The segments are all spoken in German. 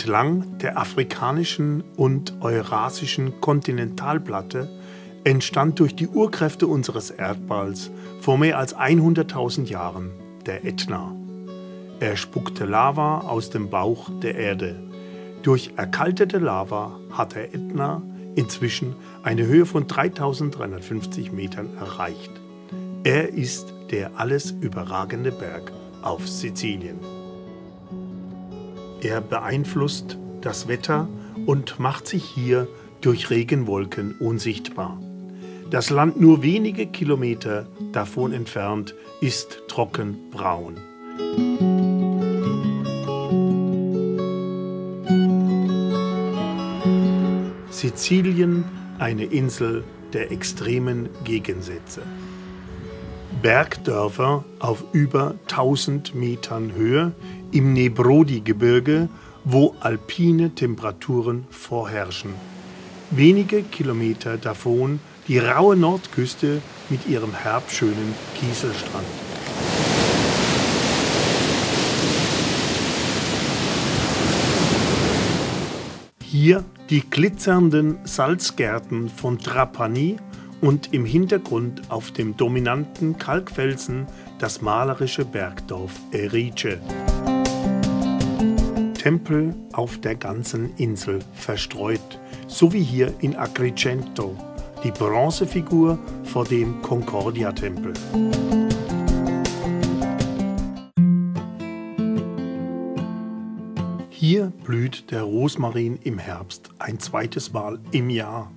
Entlang der afrikanischen und eurasischen Kontinentalplatte entstand durch die Urkräfte unseres Erdballs vor mehr als 100.000 Jahren der Ätna. Er spuckte Lava aus dem Bauch der Erde. Durch erkaltete Lava hat der Ätna inzwischen eine Höhe von 3.350 Metern erreicht. Er ist der alles überragende Berg auf Sizilien. Er beeinflusst das Wetter und macht sich hier durch Regenwolken unsichtbar. Das Land nur wenige Kilometer davon entfernt ist trockenbraun. Sizilien, eine Insel der extremen Gegensätze. Bergdörfer auf über 1000 Metern Höhe im Nebrodi-Gebirge, wo alpine Temperaturen vorherrschen. Wenige Kilometer davon die raue Nordküste mit ihrem herbschönen Kieselstrand. Hier die glitzernden Salzgärten von Trapani und im Hintergrund auf dem dominanten Kalkfelsen das malerische Bergdorf Erice. Tempel auf der ganzen Insel verstreut, so wie hier in Agrigento, die Bronzefigur vor dem Concordia-Tempel. Hier blüht der Rosmarin im Herbst ein zweites Mal im Jahr.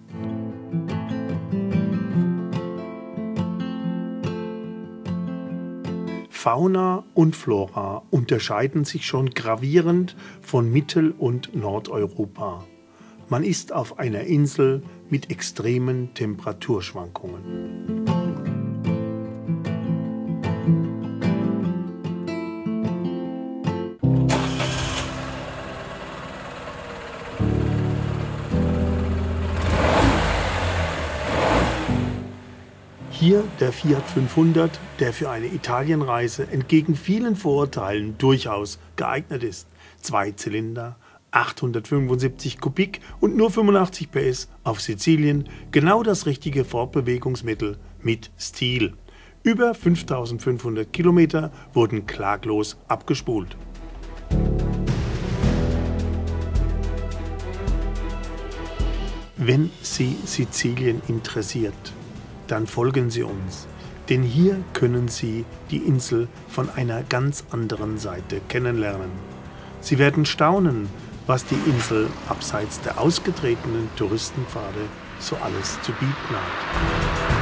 Fauna und Flora unterscheiden sich schon gravierend von Mittel- und Nordeuropa. Man ist auf einer Insel mit extremen Temperaturschwankungen. Hier der Fiat 500, der für eine Italienreise entgegen vielen Vorurteilen durchaus geeignet ist. 2 Zylinder, 875 Kubik und nur 85 PS auf Sizilien, genau das richtige Fortbewegungsmittel mit Stil. Über 5500 Kilometer wurden klaglos abgespult. Wenn Sie Sizilien interessiert, dann folgen Sie uns, denn hier können Sie die Insel von einer ganz anderen Seite kennenlernen. Sie werden staunen, was die Insel abseits der ausgetretenen Touristenpfade so alles zu bieten hat.